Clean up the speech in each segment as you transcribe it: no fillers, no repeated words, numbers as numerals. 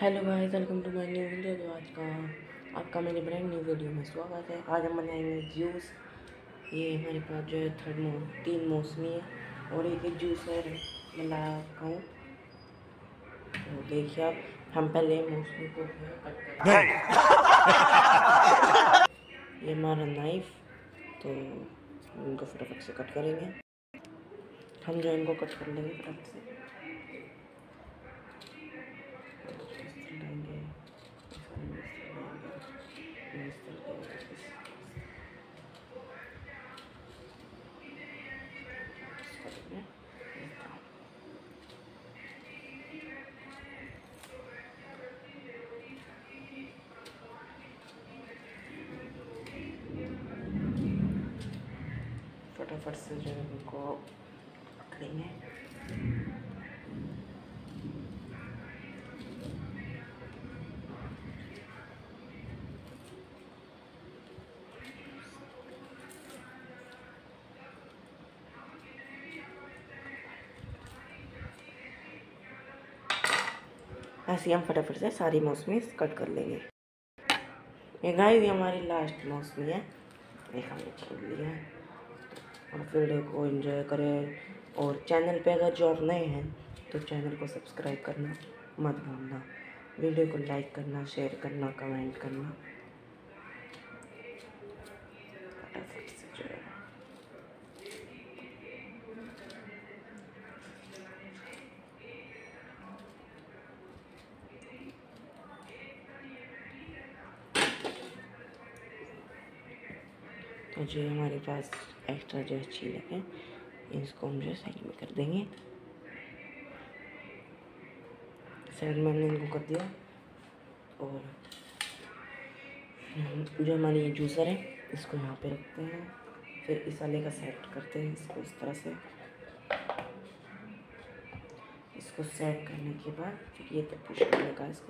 Hello guys, welcome to my new video. तो आज का आपका मेरे ब्रांड न्यू वीडियो में स्वागत है। आज हम बनाएंगे जूस। ये हमारे पास जो है तीन मौसमी है और एक जूसर मिला हूँ। तो देखिए आप, हम पहले मौसमी को कट करेंगे। ये हमारा नाइफ, तो इनको फटाफट से कट करेंगे। हम जो इनको कट कर लेंगे फटाफट से। फटाफट से जो है उनको पकड़ेंगे। ऐसे हम फटाफट से सारी मौसमी कट कर लेंगे। ये गाइस, ये हमारी लास्ट मौसमी है। एक हमने छोड़ लिया है। और वीडियो को एंजॉय करें और चैनल पे अगर जो आप नए हैं तो चैनल को सब्सक्राइब करना मत भूलना। वीडियो को लाइक करना, शेयर करना, कमेंट करना। फटाफट से जो है तो जो हमारे पास एक्स्ट्रा जो है छीलक है, इसको हम जो साइड में कर देंगे। साइड में हमने इनको कर दिया। और जो हमारी ये जूसर है, इसको यहाँ पे रखते हैं। फिर इस वाले का सेट करते हैं इसको इस तरह से। इसको सेट करने के बाद फिर ये तो पुश करने का इसको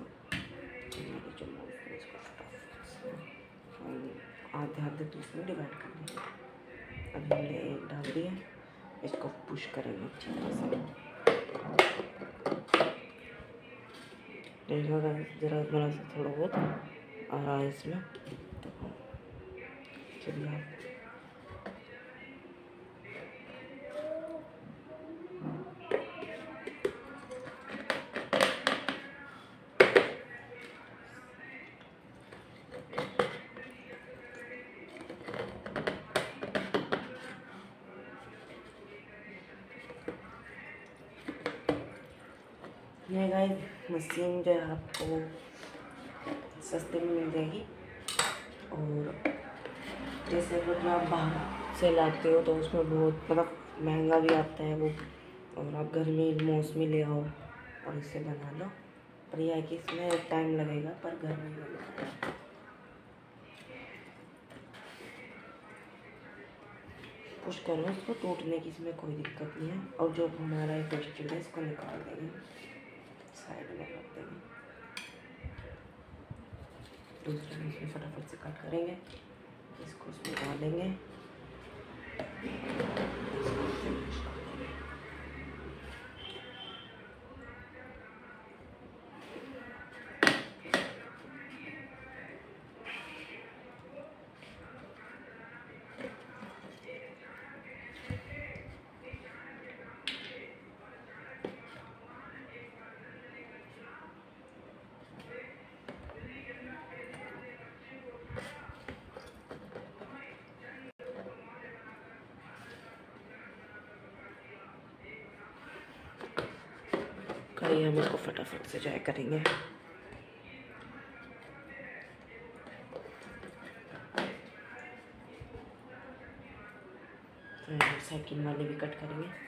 आधे आधे पीस में डिवाइड कर देंगे। अभी हमने एक डाल दिया, इसको पुश करेंगे अच्छी तरह से। देखो ज़रा बड़ा सा थोड़ा बहुत आ रहा है इसमें, तो चलिए आप ये गाइस, मशीन जो है आपको सस्ते में मिल जाएगी। और जैसे वो जो आप बाहर से लाते हो तो उसमें बहुत मतलब महंगा भी आता है वो। और आप घर में मौसमी ले आओ और इसे बना लो। पर यह है कि इसमें टाइम लगेगा, पर घर में बना। पुश करो इसको, टूटने की इसमें कोई दिक्कत नहीं है। और जो हमारा एक वेस्टेज है इसको निकाल देंगे, साइड में रख देंगे। दूसरे में इसमें फटाफट से कट करेंगे, इसको उसमें डालेंगे। करिए, हम इसको फटाफट से जाए करेंगे। सेकंड वाले भी कट करेंगे।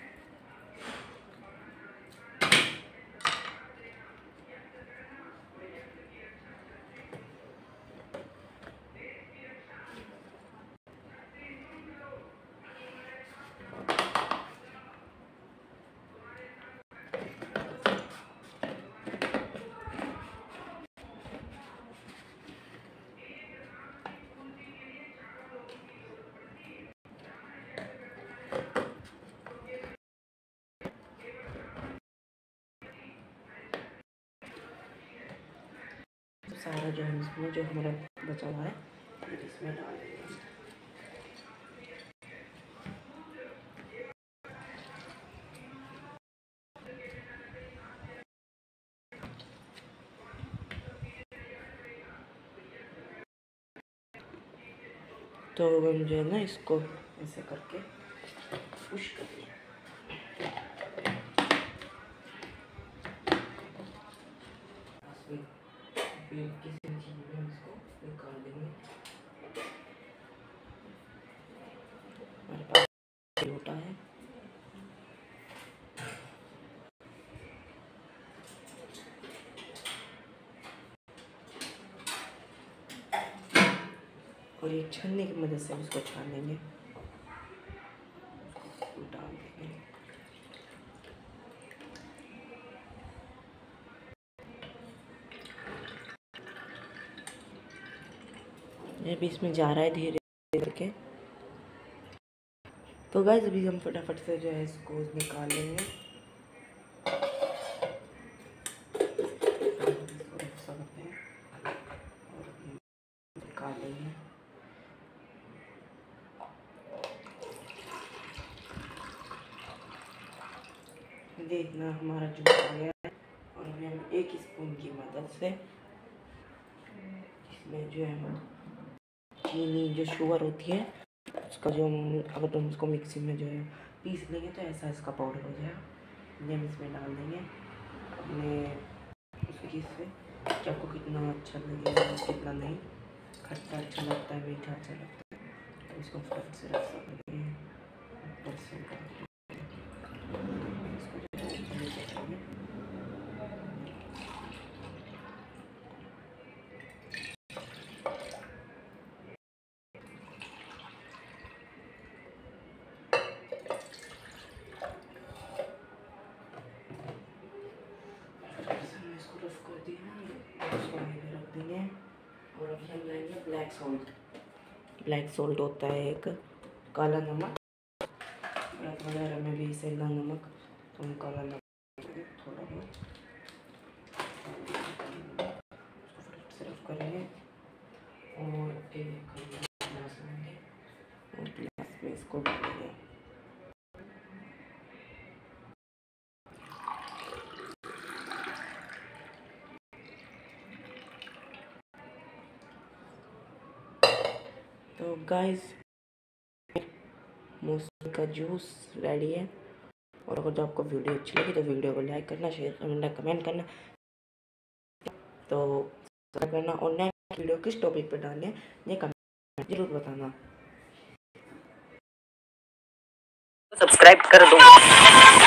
सारा जो है इसमें जो हमारा बचा हुआ है इसमें डाल देंगे। तो हम जो है ना इसको ऐसे करके पुश कर दिया। किसी चीज़ में इसको निकाल देंगे। हमारे पास लोटा है। और ये छन्नी की मदद से इसको छान देंगे, डाल देंगे। ये भी इसमें जा रहा है धीरे धीरे करके। तो गाइस अभी हम फटाफट से जो है इसको निकाल लेंगे। निकाल लेंगे। देखना हमारा जूस आ गया है और अभी हम 1 स्पून की मदद से इसमें जो है चीनी जो शुगर होती है उसका जो अगर तुम उसको मिक्सी में जो है पीस लेंगे तो ऐसा इसका पाउडर हो जाएगा। ये हम इसमें डाल देंगे अपने उसकी से कि आपको कितना अच्छा लगेगा कितना नहीं। खट्टा अच्छा लगता है, मीठा अच्छा लगता है, तो इसको फट से रख सकते हैं। ऊपर से इसको रफ कर दिया, इसको आगे रख देंगे। और अभी हम लाएंगे ब्लैक सॉल्ट। ब्लैक सॉल्ट होता है एक काला नमक, व्रत वगैरह में भी सेंधा नमक, तो हम काला नमक थोड़ा बहुत सिर्फ करेंगे। और एक गिलास लेंगे और गिलास में इसको डालेंगे। तो गाइस मौसमी का जूस रेडी है। और अगर तो आपको वीडियो अच्छी लगी तो वीडियो को लाइक करना, शेयर करना, कमेंट करना, तो सब्सक्राइब करना। और नेक्स्ट वीडियो किस टॉपिक पर डालने ये कमेंट जरूर बताना। सब्सक्राइब कर दो।